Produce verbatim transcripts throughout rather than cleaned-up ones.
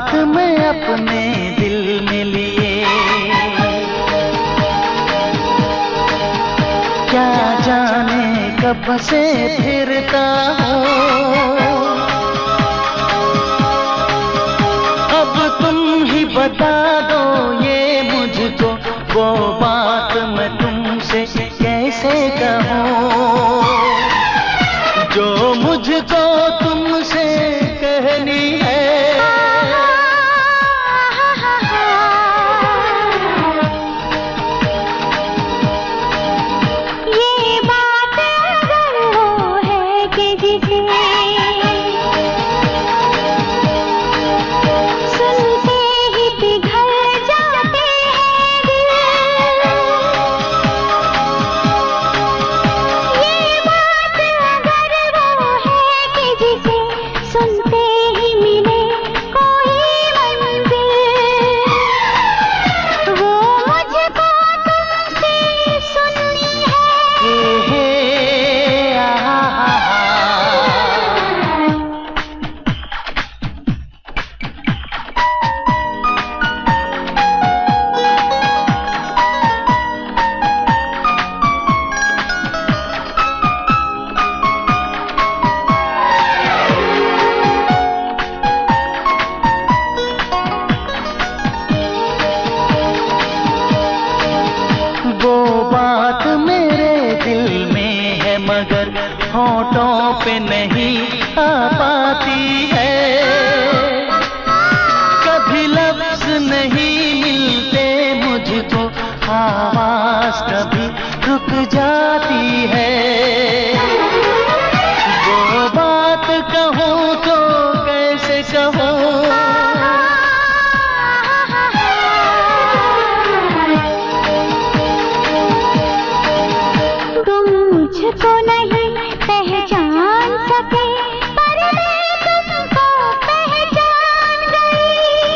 बात मैं अपने दिल में लिए, क्या जाने कब से फिरता हूँ। अब तुम ही बता दो ये मुझको, वो बात मैं तुमसे कैसे कहूँ जो मुझको तुमसे कहनी है। ये बात अगर वो है कि जिसे सुनते ही पिघल जाते हैं दिल, ये बात अगर वो है कि जिसे सुनते ही मिले कोई मंजिल, वो मुझको तुमसे सुननी है। हे हे आहा, वो बात मेरे दिल में है मगर होठों पे नहीं आ पाती है। कभी लफ्ज नहीं मिलते मुझको, आवाज कभी रुक जाती है। वो बात कहूँ तो कैसे कहूँ, तुम मुझको नहीं पहचान सके पर मैं तुमको पहचान गई।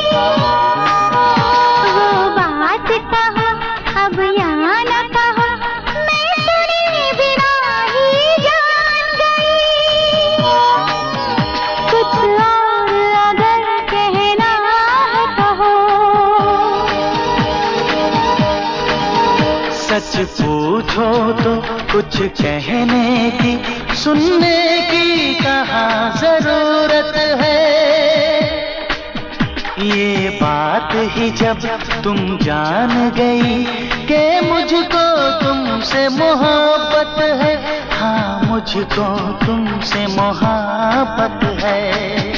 वो बात कहो अब या न कहो, मैं सुने बिना ही जान गई। कुछ और अगर कहना है कहो, सच पूछो तो कुछ कहने की, सुनने की कहाँ जरूरत है। ये बात ही जब तुम जान गई कि मुझको तुमसे मोहब्बत है, हाँ मुझको तुमसे मोहब्बत है।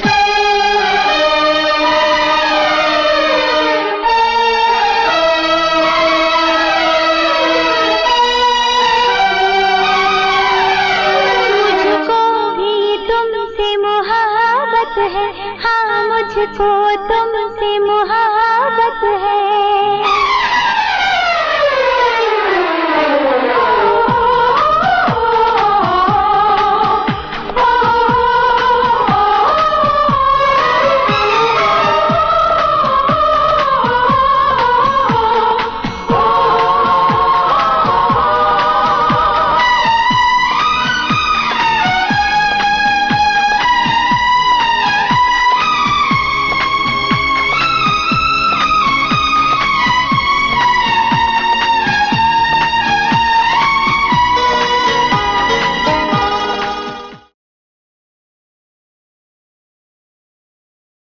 है, हाँ मुझको तुमसे मोहब्बत है।